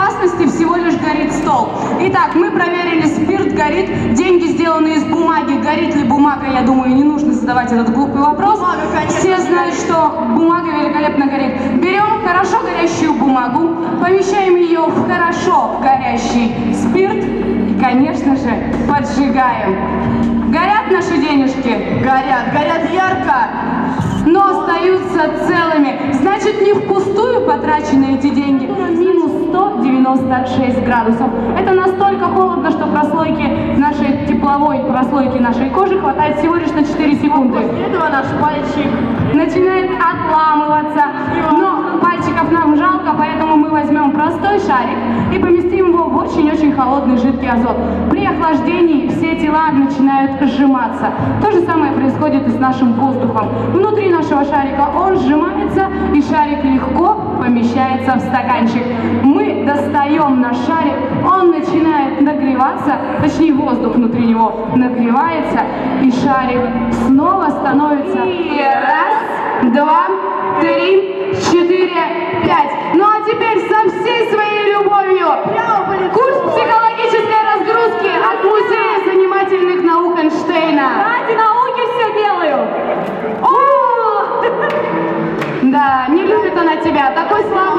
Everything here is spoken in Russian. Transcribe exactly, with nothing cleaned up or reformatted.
безопасности всего лишь горит стол. Итак, мы проверили, спирт горит, деньги сделаны из бумаги. Горит ли бумага, я думаю, не нужно задавать этот глупый вопрос. Бумага, конечно, все знают, что бумага великолепно горит. Берем хорошо горящую бумагу, помещаем ее в хорошо горящий спирт и, конечно же, поджигаем. Горят наши денежки? Горят, горят ярко, но остаются целыми. Значит, не впустую потрачены эти деньги. Минус сто девяносто шесть градусов. Это настолько холодно, что прослойки нашей тепловой прослойки нашей кожи хватает всего лишь на четыре секунды. после этого наш пальчик начинает отламываться. Но пальчиков нам жалко, поэтому мы возьмем простой шарик и поместим его в очень-очень холодный жидкий азот. При охлаждении все тела начинают сжиматься. То же самое происходит и с нашим воздухом. Внутри нашего шарика он сжимается, и шарик легко помещается в стаканчик. Мы достаем наш шарик, он начинает нагреваться, точнее воздух внутри него нагревается, и шарик снова становится. И раз, два, три, четыре, пять. Ну а теперь со всей своей любовью курс психологической разгрузки от Музея занимательных наук Эйнштейна. ради науки все делаю. Да, не любит она тебя, такой славный.